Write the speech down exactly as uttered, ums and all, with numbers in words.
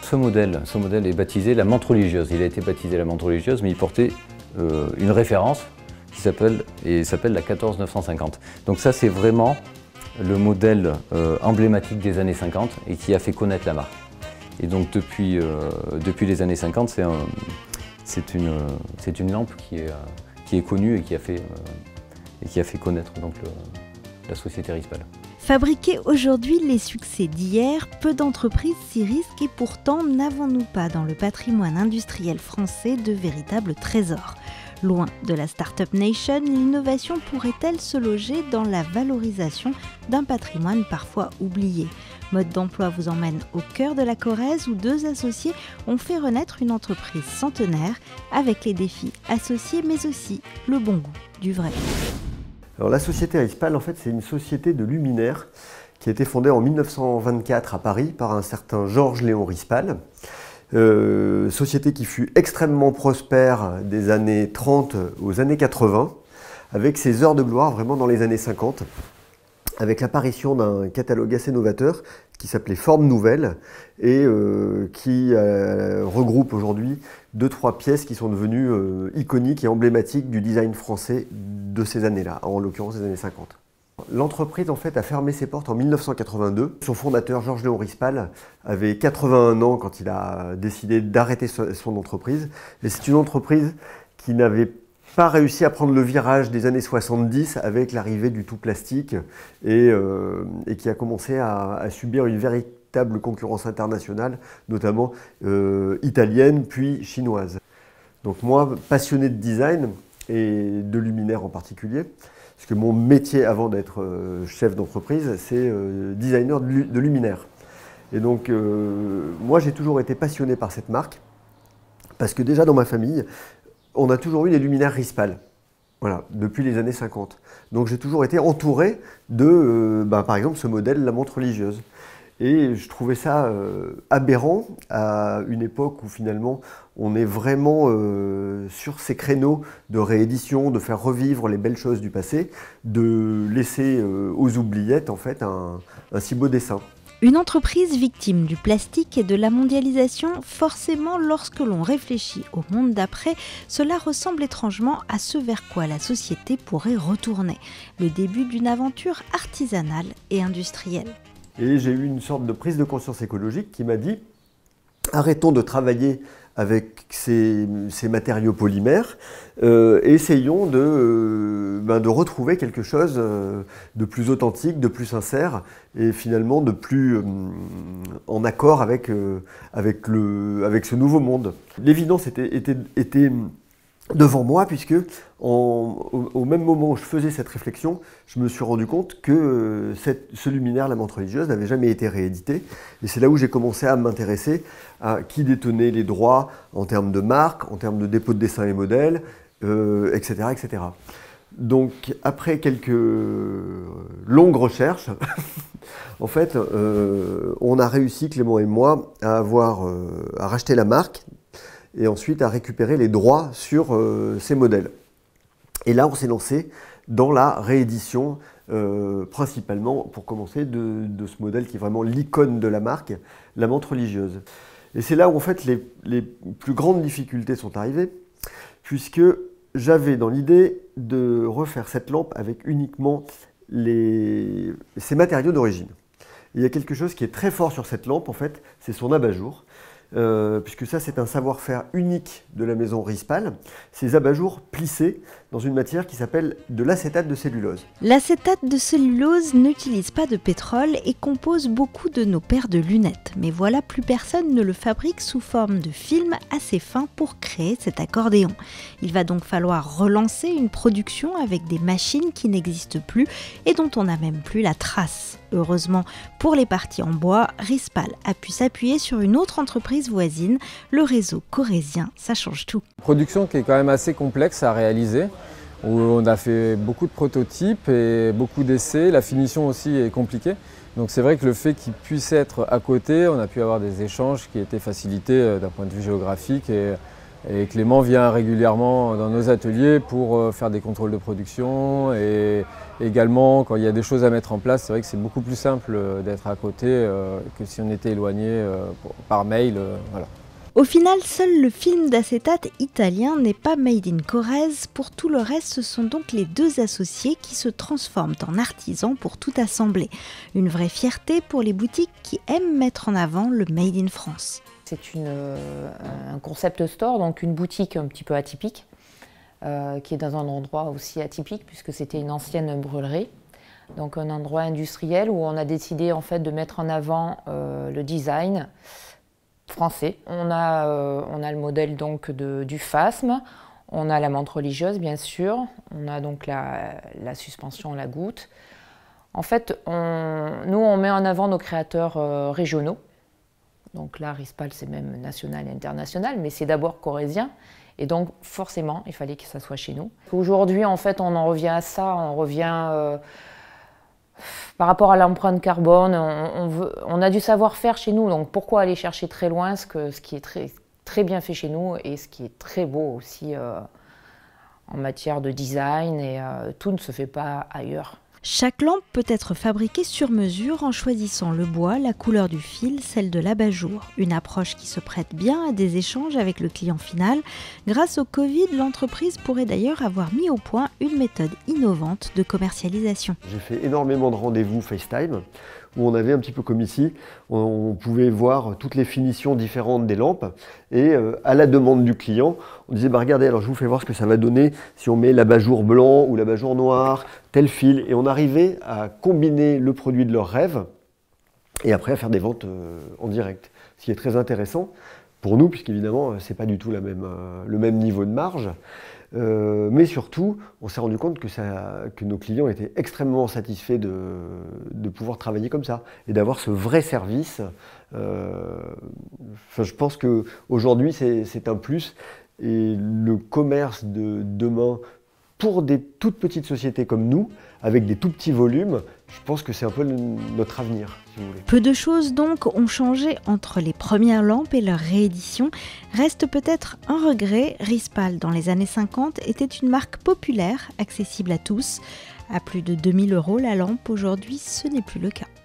ce modèle, ce modèle est baptisé la menthe religieuse. Il a été baptisé la menthe religieuse, mais il portait euh, une référence qui s'appelle et s'appelle la quatorze neuf cent cinquante. Donc ça, c'est vraiment le modèle euh, emblématique des années cinquante et qui a fait connaître la marque. Et donc depuis, euh, depuis les années cinquante, c'est un, c'est une, c'est une lampe qui est, qui est connue et qui a fait, euh, et qui a fait connaître donc, le, la société Rispal. Fabriquer aujourd'hui les succès d'hier, peu d'entreprises s'y risquent et pourtant n'avons-nous pas dans le patrimoine industriel français de véritables trésors? Loin de la Startup Nation, l'innovation pourrait-elle se loger dans la valorisation d'un patrimoine parfois oublié? Mode d'emploi vous emmène au cœur de la Corrèze où deux associés ont fait renaître une entreprise centenaire avec les défis associés mais aussi le bon goût du vrai. Alors, la société Rispal, en fait, c'est une société de luminaires qui a été fondée en mille neuf cent vingt-quatre à Paris par un certain Georges-Léon Rispal. Euh, société qui fut extrêmement prospère des années trente aux années quatre-vingts, avec ses heures de gloire vraiment dans les années cinquante, avec l'apparition d'un catalogue assez novateur qui s'appelait Forme Nouvelle et euh, qui euh, regroupe aujourd'hui deux, trois pièces qui sont devenues euh, iconiques et emblématiques du design français de ces années-là, en l'occurrence des années cinquante. L'entreprise en fait a fermé ses portes en mille neuf cent quatre-vingt-deux. Son fondateur Georges-Léon Rispal avait quatre-vingt-un ans quand il a décidé d'arrêter son entreprise. Et c'est une entreprise qui n'avait pas réussi à prendre le virage des années soixante-dix avec l'arrivée du tout plastique et, euh, et qui a commencé à, à subir une véritable concurrence internationale, notamment euh, italienne puis chinoise. Donc moi, passionné de design et de luminaires en particulier, parce que mon métier avant d'être euh, chef d'entreprise, c'est euh, designer de, de luminaires. Et donc, euh, moi, j'ai toujours été passionné par cette marque, parce que déjà dans ma famille, on a toujours eu des luminaires Rispal, voilà, depuis les années cinquante. Donc j'ai toujours été entouré de, euh, ben, par exemple, ce modèle, la montre religieuse. Et je trouvais ça euh, aberrant à une époque où finalement on est vraiment euh, sur ces créneaux de réédition, de faire revivre les belles choses du passé, de laisser euh, aux oubliettes en fait un, un si beau dessin. Une entreprise victime du plastique et de la mondialisation, forcément lorsque l'on réfléchit au monde d'après, cela ressemble étrangement à ce vers quoi la société pourrait retourner, le début d'une aventure artisanale et industrielle. Et j'ai eu une sorte de prise de conscience écologique qui m'a dit « Arrêtons de travailler avec ces, ces matériaux polymères euh, et essayons de, euh, ben de retrouver quelque chose euh, de plus authentique, de plus sincère et finalement de plus euh, en accord avec, euh, avec, le, avec ce nouveau monde. » L'évidence était, était, était devant moi puisque en, au, au même moment où je faisais cette réflexion, je me suis rendu compte que euh, cette, ce luminaire, la menthe religieuse, n'avait jamais été réédité. Et c'est là où j'ai commencé à m'intéresser à qui détenait les droits en termes de marque, en termes de dépôt de dessins et modèles, euh, et cetera, et cetera. Donc après quelques longues recherches, en fait, euh, on a réussi, Clément et moi, à, avoir, euh, à racheter la marque et ensuite à récupérer les droits sur euh, ces modèles. Et là, on s'est lancé dans la réédition, euh, principalement, pour commencer, de, de ce modèle qui est vraiment l'icône de la marque, la menthe religieuse. Et c'est là où, en fait, les, les plus grandes difficultés sont arrivées, puisque j'avais dans l'idée de refaire cette lampe avec uniquement les, ses matériaux d'origine. Il y a quelque chose qui est très fort sur cette lampe, en fait, c'est son abat-jour. Euh, puisque ça c'est un savoir-faire unique de la maison Rispal, ces abat-jours plissés dans une matière qui s'appelle de l'acétate de cellulose. L'acétate de cellulose n'utilise pas de pétrole et compose beaucoup de nos paires de lunettes, mais voilà, plus personne ne le fabrique sous forme de film assez fin pour créer cet accordéon. Il va donc falloir relancer une production avec des machines qui n'existent plus et dont on n'a même plus la trace. Heureusement, pour les parties en bois, Rispal a pu s'appuyer sur une autre entreprise voisine, le réseau corrézien. Ça change tout. Production qui est quand même assez complexe à réaliser, où on a fait beaucoup de prototypes et beaucoup d'essais. La finition aussi est compliquée. Donc c'est vrai que le fait qu'il puisse être à côté, on a pu avoir des échanges qui étaient facilités d'un point de vue géographique et Et Clément vient régulièrement dans nos ateliers pour faire des contrôles de production et également quand il y a des choses à mettre en place, c'est vrai que c'est beaucoup plus simple d'être à côté que si on était éloigné par mail. Voilà. Au final, seul le film d'acétate italien n'est pas made in Corrèze. Pour tout le reste, ce sont donc les deux associés qui se transforment en artisans pour tout assembler. Une vraie fierté pour les boutiques qui aiment mettre en avant le Made in France. C'est une, euh, un concept store, donc une boutique un petit peu atypique, euh, qui est dans un endroit aussi atypique puisque c'était une ancienne brûlerie. Donc un endroit industriel où on a décidé en fait de mettre en avant euh, le design français. On a, euh, on a le modèle donc de, du phasme, on a la menthe religieuse bien sûr, on a donc la, la suspension, la goutte. En fait, on, nous on met en avant nos créateurs euh, régionaux. Donc là, Rispal c'est même national et international, mais c'est d'abord corrézien. Et donc forcément, il fallait que ça soit chez nous. Aujourd'hui, en fait, on en revient à ça, on revient... Euh, Par rapport à l'empreinte carbone, on, on, veut, on a du savoir-faire chez nous, donc pourquoi aller chercher très loin ce, que, ce qui est très, très bien fait chez nous et ce qui est très beau aussi euh, en matière de design, et euh, tout ne se fait pas ailleurs. Chaque lampe peut être fabriquée sur mesure en choisissant le bois, la couleur du fil, celle de l'abat-jour. Une approche qui se prête bien à des échanges avec le client final. Grâce au Covid, l'entreprise pourrait d'ailleurs avoir mis au point une méthode innovante de commercialisation. J'ai fait énormément de rendez-vous FaceTime où on avait un petit peu comme ici, on pouvait voir toutes les finitions différentes des lampes et euh, à la demande du client, on disait bah regardez, alors je vous fais voir ce que ça va donner si on met l'abat-jour blanc ou l'abat-jour noir, tel fil, et on arrivait à combiner le produit de leur rêve et après à faire des ventes euh, en direct, ce qui est très intéressant pour nous puisqu'évidemment c'est pas du tout la même, euh, le même niveau de marge. Euh, mais surtout, on s'est rendu compte que, ça, que nos clients étaient extrêmement satisfaits de, de pouvoir travailler comme ça et d'avoir ce vrai service. Euh, enfin, je pense qu'aujourd'hui, c'est un plus. Et le commerce de demain, pour des toutes petites sociétés comme nous, avec des tout petits volumes, je pense que c'est un peu le, notre avenir, si vous voulez. Peu de choses donc ont changé entre les premières lampes et leur réédition. Reste peut-être un regret, Rispal dans les années cinquante était une marque populaire, accessible à tous. À plus de deux mille euros la lampe, aujourd'hui ce n'est plus le cas.